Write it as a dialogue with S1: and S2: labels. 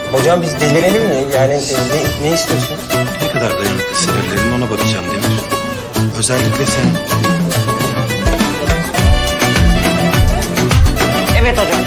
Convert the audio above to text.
S1: Hocam biz delirelim mi? Yani ne istiyorsun?
S2: Ne kadar dayanıklı sinirlerin ona bakacağım Demir. Özellikle sen.
S3: Evet hocam.